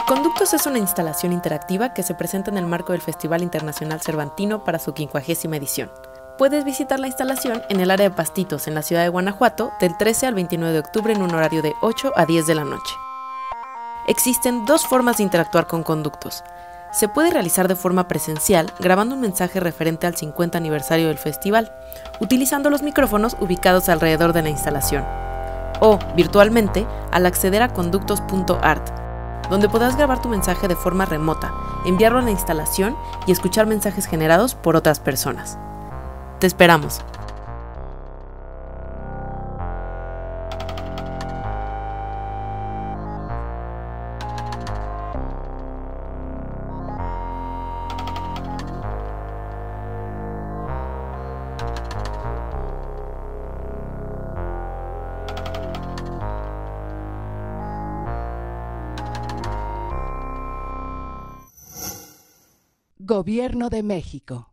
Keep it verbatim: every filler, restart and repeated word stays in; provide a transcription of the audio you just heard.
Conductos es una instalación interactiva que se presenta en el marco del Festival Internacional Cervantino para su quincuagésima edición. Puedes visitar la instalación en el área de Pastitos, en la ciudad de Guanajuato, del trece al veintinueve de octubre en un horario de ocho a diez de la noche. Existen dos formas de interactuar con Conductos. Se puede realizar de forma presencial, grabando un mensaje referente al cincuenta aniversario del festival, utilizando los micrófonos ubicados alrededor de la instalación, o virtualmente al acceder a conductos punto art, donde podrás grabar tu mensaje de forma remota, enviarlo a la instalación y escuchar mensajes generados por otras personas. Te esperamos. Gobierno de México.